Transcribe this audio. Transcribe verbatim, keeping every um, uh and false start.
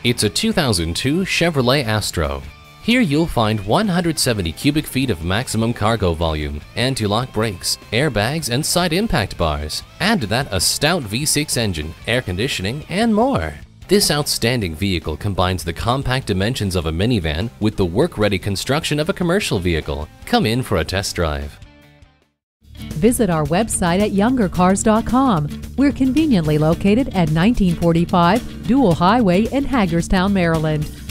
It's a two thousand two Chevrolet Astro. Here you'll find one hundred seventy cubic feet of maximum cargo volume, anti-lock brakes, airbags, and side impact bars. Add to that a stout V six engine, air conditioning, and more. This outstanding vehicle combines the compact dimensions of a minivan with the work-ready construction of a commercial vehicle. Come in for a test drive. Visit our website at younger cars dot com. We're conveniently located at nineteen forty-five Dual Highway in Hagerstown, Maryland.